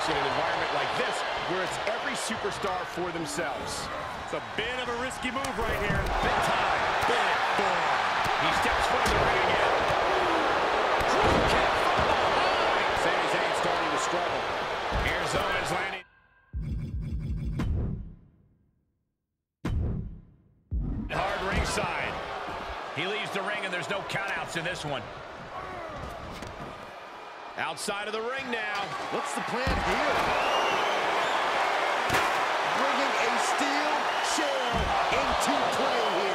course, in an environment like this, where it's every superstar for themselves. It's a bit of a risky move right here. Big time. Big form. He steps foot in the ring again. Drop kick from behind. Sami Zayn starting to struggle. Here's Owens landing. Hard ringside. He leaves the ring, and there's no countouts in this one. Outside of the ring now. What's the plan here? Bringing a steel chair into play here.